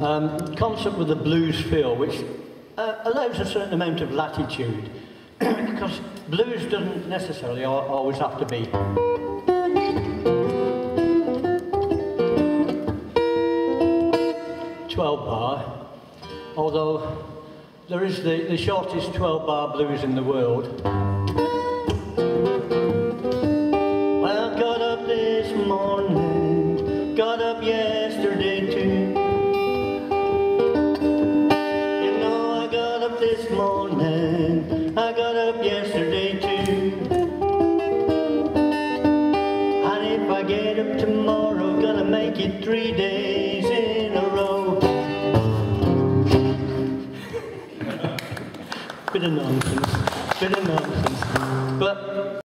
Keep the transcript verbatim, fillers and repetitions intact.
um, concert with a blues feel, which uh, allows a certain amount of latitude, because blues doesn't necessarily al always have to be twelve bar, although there is the, the shortest twelve bar blues in the world. Well, got up this morning, got up yesterday too. You know I got up this morning, I got up yesterday too. And if I get up tomorrow, gonna make it three days in a row. Bit of nonsense.